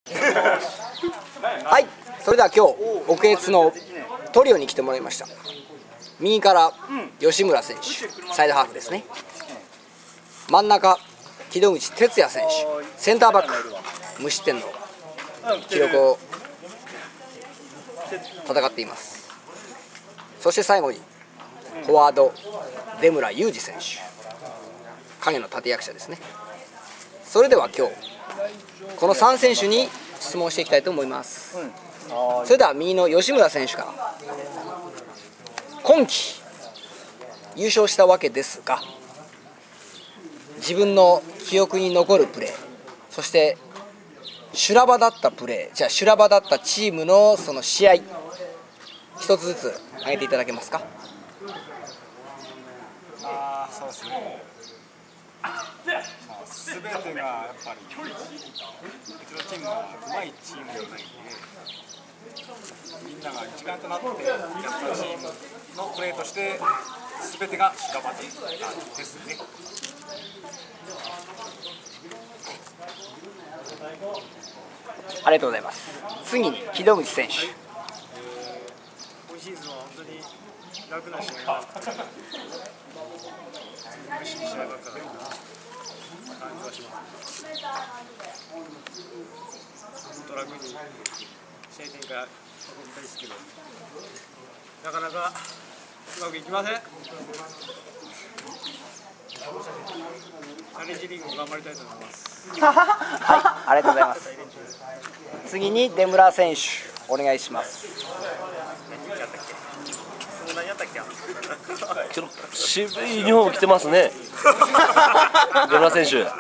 はい、それでは今日奥越のトリオに来てもらいました。右から吉村選手、サイドハーフですね。真ん中木戸口哲也選手、センターバック無失点の記録を戦っています。そして最後にフォワード出村裕二選手、影の立役者ですね。それでは今日この3選手に質問していきたいと思います。それでは右の吉村選手から、今季優勝したわけですが、自分の記憶に残るプレー、そして修羅場だったプレー、じゃあ修羅場だったチームのその試合、一つずつ挙げていただけますか。 そうですね。すべてがやっぱりうちのチームはうまいチームではないんで、みんなが一丸となってやったチームのプレーとしてすべてが修羅場ですね。 ありがとうございます。次に木戸口選手。 今シーズンは本当に楽な試合が苦しい試合ばっかりな感じはします。本当楽に試合展開運びたいですけど、なかなかうまくいきません。チャレンジリーグも頑張りたいと思います。 はい、ありがとうございます。次に出村選手、お願いします。 渋いユニフォーム着てますね。出村選手。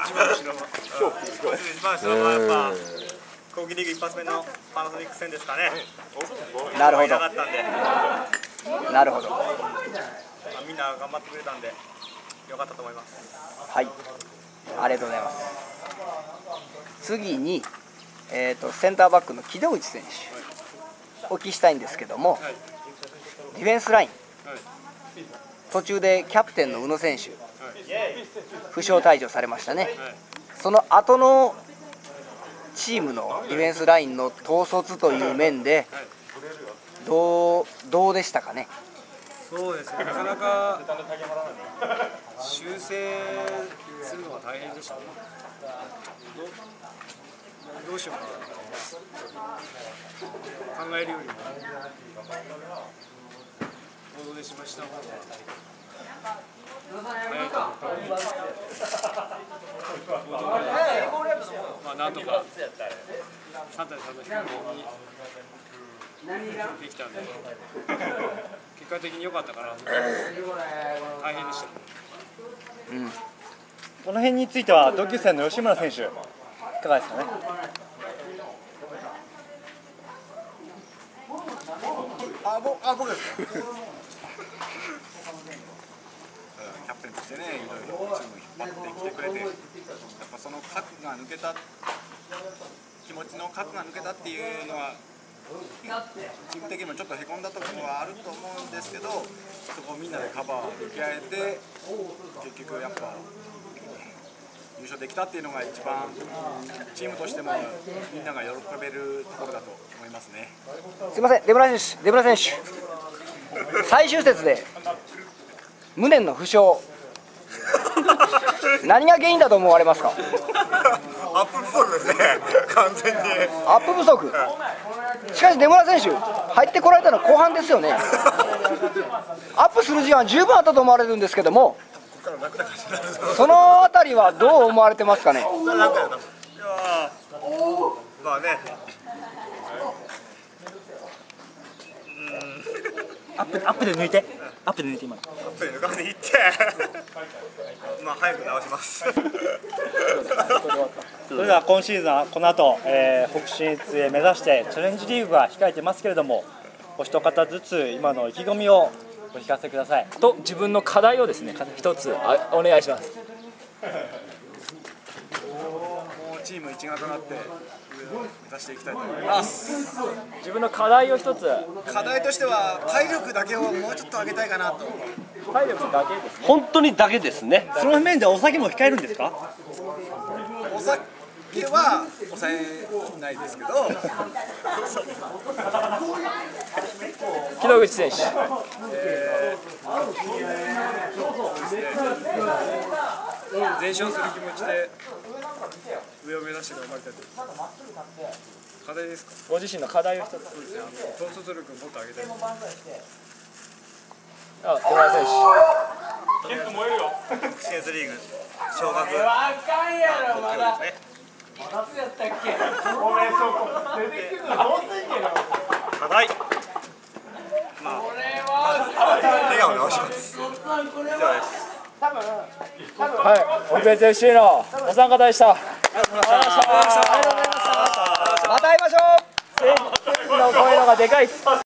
攻撃リーグ一発目のパナソニック戦ですかね。 なるほど。なるほど。 みんな頑張ってくれたんで良かったと思います。 はい、ありがとうございます。次に、センターバックの木戸口選手、お聞きしたいんですけども、ディフェンスライン、途中でキャプテンの宇野選手、負傷退場されましたね。その後のチームのディフェンスラインの統率という面でどうでしたかね。 そうですね、なかなか修正するのが大変でしたね。どうしようかな、考えるよりも行動でしました方が早いと思ったので、まあなんとか3対3の低めにできたんで、結果的に良かったかな。大変でした。 この辺については同級生の吉村選手、いかがですかね。 僕ですか。キャプテンとしてね、いろいろチームを引っ張ってきてくれて、やっぱその核が抜けた、気持ちの核が抜けたっていうのはチーム的にもちょっとへこんだところはあると思うんですけど、そこをみんなでカバー向き合えて、結局やっぱ優勝できたっていうのが一番チームとしてもみんなが喜べるところだと思いますね。 すみません、出村選手、最終節で無念の負傷、何が原因だと思われますか。 アップ不足ですね、完全に。 アップ不足。しかし出村選手、入ってこられたのは後半ですよね。アップする時間十分あったと思われるんですけども、そのあたりはどう思われてますかね。 まあね、 アップで抜いて今の。 アップで抜かないでいって、まあ早く直します。 それでは今シーズンはこの後、北進出へ目指してチャレンジリーグが控えてますけれども、お一方ずつ今の意気込みをお聞かせください。 と自分の課題をですね、一つお願いします。 もうチーム一丸となって上を目指していきたいと思います。 自分の課題を一つ。 課題としては体力だけをもうちょっと上げたいかなと。 体力だけですね。 本当にだけですね。 その面でお酒も控えるんですか。 お酒けは抑えないですけど、 木戸口選手。 全勝する気持ちで上を目指して頑張りたいと思います。課題ですか？ ご自身の課題を一つ。 統率力をもっと上げたい。 あ、出村選手。 シエズリーグ昇格目標ですね。課題。まあ、笑顔直します。以上です。 はい、オリベン FC のお三方でした。 また会いましょう。 選手の声のがでかい。